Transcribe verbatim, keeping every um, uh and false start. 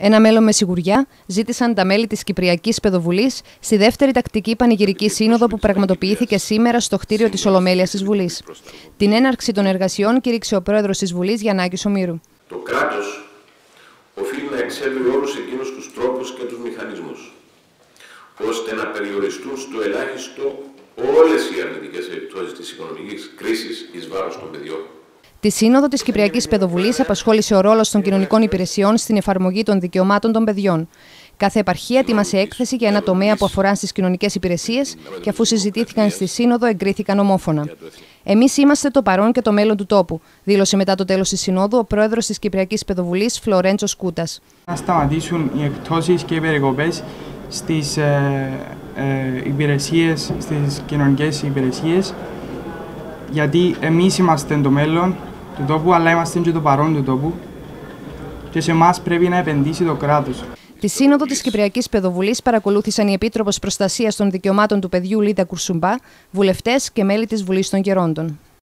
Ένα μέλλον με σιγουριά ζήτησαν τα μέλη της Κυπριακής Παιδοβουλής στη δεύτερη τακτική πανηγυρική σύνοδο που πραγματοποιήθηκε σήμερα στο κτίριο της Ολομέλειας της Βουλής. Την έναρξη των εργασιών κήρυξε ο πρόεδρος της Βουλής, Γιαννάκης Ομήρου. Το κράτος οφείλει να εξέλθει όλους εκείνους τους τρόπους και τους μηχανισμούς, ώστε να περιοριστούν στο ελάχιστο όλες οι αρνητικές επιπτώσεις της οικονομικής κρίσης εις βάρος των παιδιών. Τη Σύνοδο της Κυπριακής Παιδοβουλής απασχόλησε ο ρόλος των κοινωνικών υπηρεσιών στην εφαρμογή των δικαιωμάτων των παιδιών. Κάθε επαρχία ετοίμασε έκθεση για ένα τομέα που αφορά στις κοινωνικές υπηρεσίες και αφού συζητήθηκαν στη Σύνοδο, εγκρίθηκαν ομόφωνα. Εμείς είμαστε το παρόν και το μέλλον του τόπου, δήλωσε μετά το τέλος της Συνόδου ο πρόεδρος της Κυπριακής Παιδοβουλής, Φλορέντσος Κούτας. Να σταματήσουν οι εκτόσεις και οι περικοπές στις ε, ε, υπηρεσίες, στις κοινωνικές υπηρεσίες, γιατί εμείς είμαστε το μέλλον του τόπου, αλλά είμαστε και το παρόν του τόπου και σε εμάς πρέπει να επενδύσει το κράτος. Τη Σύνοδο της Κυπριακής Παιδοβουλής παρακολούθησαν η Επίτροπος Προστασίας των Δικαιωμάτων του Παιδιού Λίδα Κουρσουμπά, βουλευτές και μέλη της Βουλής των Γερόντων.